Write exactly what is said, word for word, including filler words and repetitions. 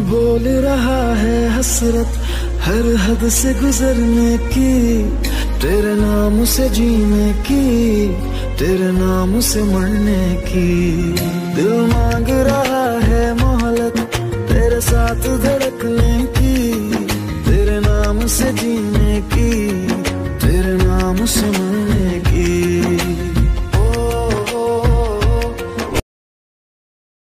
बोल रहा है हसरत हर हद से गुजरने की, तेरे नाम से जीने की, तेरे नाम से मरने की। दिल मांग रहा है मोहलत तेरे साथ धड़कने की, तेरे नाम से जीने की, तेरे नाम से मरने की।